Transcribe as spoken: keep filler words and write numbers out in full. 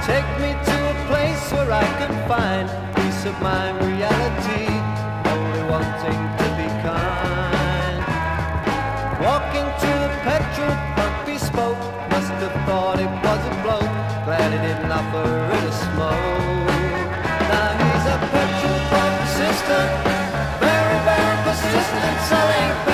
Take me to a place where I can find peace of mind, reality, only wanting to be kind. Walking to the petrol pump he spoke, must have thought it was a bloke, glad he didn't offer it a smoke. Now he's a petrol pump assistant, very, very persistent, selling